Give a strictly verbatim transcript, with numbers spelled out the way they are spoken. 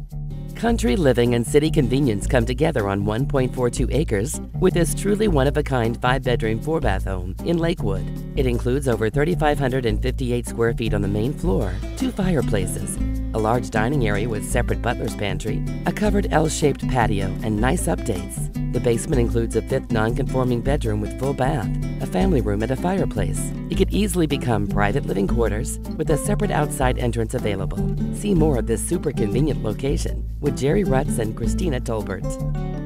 Country living and city convenience come together on one point four two acres with this truly one-of-a-kind five-bedroom, four-bath home in Lakewood. It includes over three thousand five hundred fifty-eight square feet on the main floor, two fireplaces, a large dining area with separate butler's pantry, a covered L-shaped patio, and nice updates. The basement includes a fifth non-conforming bedroom with full bath, a family room, and a fireplace. It could easily become private living quarters with a separate outside entrance available. See more of this super convenient location with Jerry Rutz and Christina Tolbert.